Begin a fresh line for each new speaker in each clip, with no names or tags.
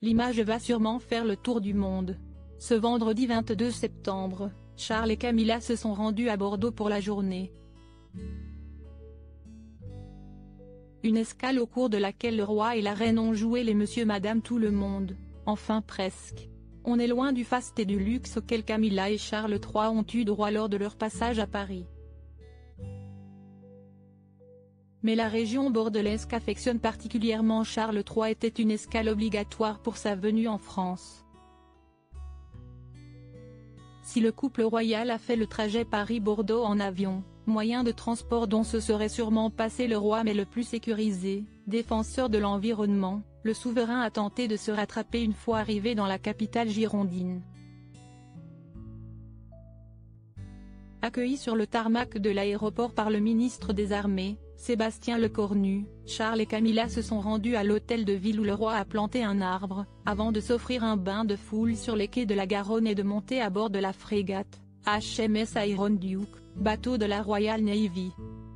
L'image va sûrement faire le tour du monde. Ce vendredi 22 septembre, Charles et Camilla se sont rendus à Bordeaux pour la journée. Une escale au cours de laquelle le roi et la reine ont joué les monsieur madame tout le monde, enfin presque. On est loin du faste et du luxe auquel Camilla et Charles III ont eu droit lors de leur passage à Paris. Mais la région bordelaise qu'affectionne particulièrement Charles III était une escale obligatoire pour sa venue en France. Si le couple royal a fait le trajet Paris-Bordeaux en avion, moyen de transport dont se serait sûrement passé le roi mais le plus sécurisé, défenseur de l'environnement, le souverain a tenté de se rattraper une fois arrivé dans la capitale girondine. Accueillis sur le tarmac de l'aéroport par le ministre des Armées, Sébastien Lecornu, Charles et Camilla se sont rendus à l'hôtel de ville où le roi a planté un arbre, avant de s'offrir un bain de foule sur les quais de la Garonne et de monter à bord de la frégate HMS Iron Duke, bateau de la Royal Navy.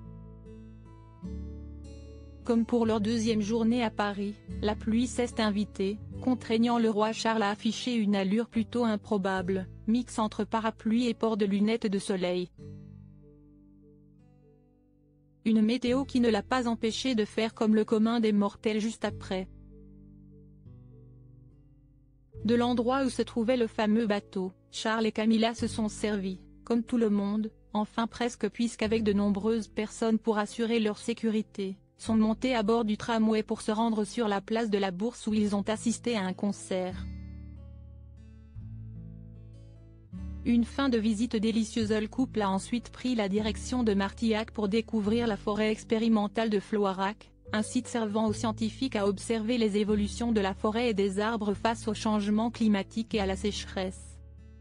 Comme pour leur deuxième journée à Paris, la pluie s'est invitée, contraignant le roi Charles à afficher une allure plutôt improbable, mix entre parapluie et port de lunettes de soleil. Une météo qui ne l'a pas empêché de faire comme le commun des mortels juste après. De l'endroit où se trouvait le fameux bateau, Charles et Camilla se sont servis, comme tout le monde, enfin presque puisqu'avec de nombreuses personnes pour assurer leur sécurité, sont montés à bord du tramway pour se rendre sur la place de la Bourse où ils ont assisté à un concert. Une fin de visite délicieuse. Le couple a ensuite pris la direction de Martillac pour découvrir la forêt expérimentale de Floirac, un site servant aux scientifiques à observer les évolutions de la forêt et des arbres face au changement climatique et à la sécheresse.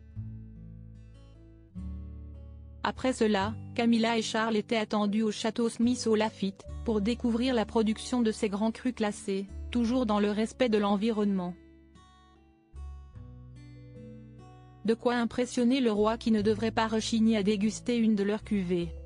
Après cela, Camilla et Charles étaient attendus au château Smith au Lafitte, pour découvrir la production de ces grands crus classés, toujours dans le respect de l'environnement. De quoi impressionner le roi qui ne devrait pas rechigner à déguster une de leurs cuvées.